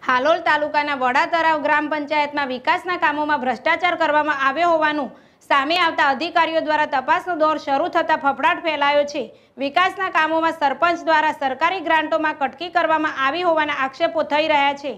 હાલોલ તાલુકાના વડા તરાવ ગ્રામ પંચાયતમાં વિકાસના કામોમાં ભ્રષ્ટાચાર કરવામાં આવ્યો હોવાનું સામે આવતા અધિકારીઓ દ્વારા તપાસનો દોર શરૂ થતા ફફડાટ ફેલાયો છે। વિકાસના કામોમાં સરપંચ દ્વારા સરકારી ગ્રાન્ટોમાં કટકી કરવામાં આવી હોવાના આક્ષેપો થઈ રહ્યા છે।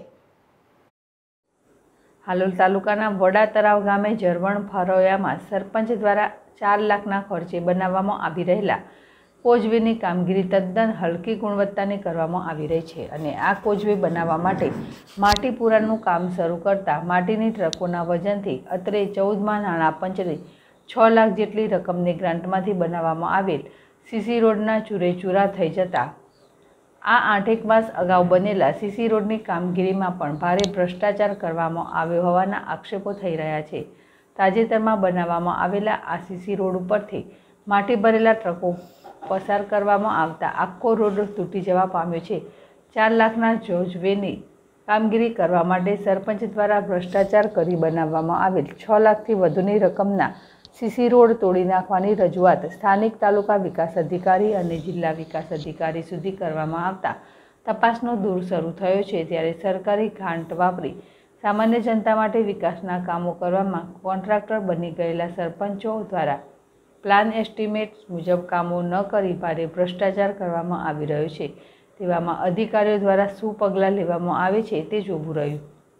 હાલોલ તાલુકાના વડા તરાવ ગામે ઝરવણ ફારોયામાં સરપંચ દ્વારા 4 લાખના ખર્ચે બનાવવામાં આવી રહેલા કોઝવેની કામગીરી તદ્દન હલકી ગુણવત્તાની કરવામાં આવી રહી છે અને આ કોઝવે બનાવવા માટે માટી પૂરાનું કામ શરૂ કરતા માટીની ટ્રકોના વજનથી અત્રે 14માં નાણાં પંચની 6 લાખ જેટલી રકમની ગ્રાન્ટમાંથી બનાવવામાં આવેલ સીસી રોડના ચૂરેચૂરા થઈ જતા આ 8 માસ અગાઉ બનેલા સીસી રોડની કામગીરીમાં પણ ભારે ભ્રષ્ટાચાર કરવામાં આવ્યો હોવાના આક્ષેપો થઈ રહ્યા છે। તાજેતરમાં બનાવવામાં આવેલા આ સીસી રોડ ઉપરથી માટી ભરેલા ટ્રકો પસાર કરવામાં આવતા આખો રોડ તૂટી જવા પામ્યો છે। 4 લાખના કોઝવેની કામગીરી કરવા માટે સરપંચ દ્વારા ભ્રષ્ટાચાર કરી બનાવવામાં આવેલ 6 લાખથી વધુની રકમના સીસી રોડ તોડી નાખવાની રજૂઆત સ્થાનિક તાલુકા વિકાસ અધિકારી અને જિલ્લા વિકાસ અધિકારી સુધી કરવામાં આવતા તપાસનો દોર શરૂ થયો છે। ત્યારે સરકારી ગ્રાન્ટ વાપરી સામાન્ય જનતા માટે વિકાસના કામો કરવામાં કોન્ટ્રાક્ટર બની ગયેલા સરપંચો દ્વારા પ્લાન એસ્ટિમેટ મુજબ કામો ન કરી ભારે ભ્રષ્ટાચાર કરવામાં આવી રહ્યો છે। તેવામાં અધિકારીઓ દ્વારા શું પગલાં લેવામાં આવે છે તે જોવું રહ્યું।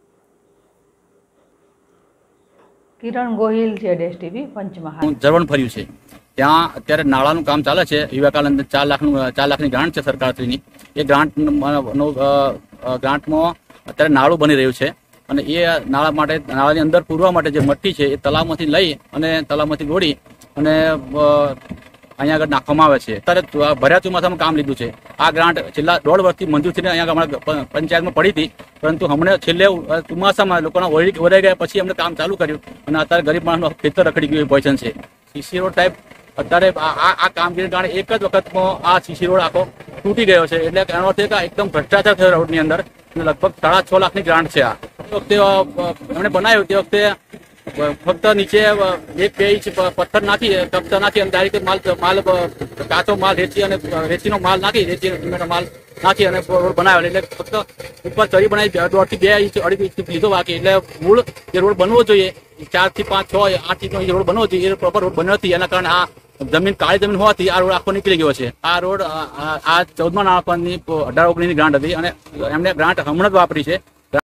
કિરણ ગોહિલ, ZSTV, પંચમહાલ। ઝરવણ ફર્યું છે ત્યાં અત્યારે નાળાનું કામ ચાલે છે। વિવેકાનંદ 4 લાખની ગ્રાન્ટ છે સરકારશ્રીની। એ ગ્રાન્ટમાં અત્યારે નાળું બની રહ્યું છે અને એ નાળા માટે નાળાની અંદર પૂરવા માટે જે મટ્ટી છે એ તળાવમાંથી લઈ અને તળાવમાંથી દોડી અને અહીંયા આગળ નાખવામાં આવે છે। અત્યારે ભર્યા ચોમાસામાં કામ લીધું છે। આ ગ્રાન્ટ છેલ્લા 1.5 વર્ષથી મંજૂર થઈને અહીંયા અમારા પંચાયતમાં પડી હતી, પરંતુ હમણાં છેલ્લે ચોમાસામાં લોકોના વરાઈ ગયા પછી અમને કામ ચાલુ કર્યું અને અત્યારે ગરીબ માણસનું ખેતર રખડી ગયું પોઝિશન છે। સીસી રોડ ટાઈપ અત્યારે આ કામગીરી કારણે એક જ વખતમાં આ સીસી રોડ આખો તૂટી ગયો છે। એટલે એનો અર્થ એ કે એકદમ ભ્રષ્ટાચાર થયો રોડની અંદર। લગભગ 6.5 લાખની ગ્રાન્ટ છે। આ વખતે એમણે બનાવ્યું તે વખતે ફક્ત નીચે 1-2 ઇંચ પથ્થર નાખી કપચા નાખી અને ડાયરેક્ટ માલ કાચો માલ રેતી અને રેતીનો માલ નાખી રેતી માલ નાખી અને રોડ બનાવ્યો। એટલે ફક્ત ઉપર ચરી બનાવી 1.5 થી 2 ઇંચ 2.5 ઇંચ લીધો બાકી। એટલે મૂળ જે રોડ બનવો જોઈએ 4 થી 5, 6, 8 ઇંચનો જે રોડ બનવો જોઈએ એ પ્રોપર રોડ બન્યો નથી। એના કારણે આ જમીન કાળી જમીન હોવાથી આ રોડ આખો નીકળી ગયો છે। આ રોડ આ 14માં નાણાં પંચની 18-19ની ગ્રાન્ટ હતી અને એમને ગ્રાન્ટ હમણાં જ વાપરી છે।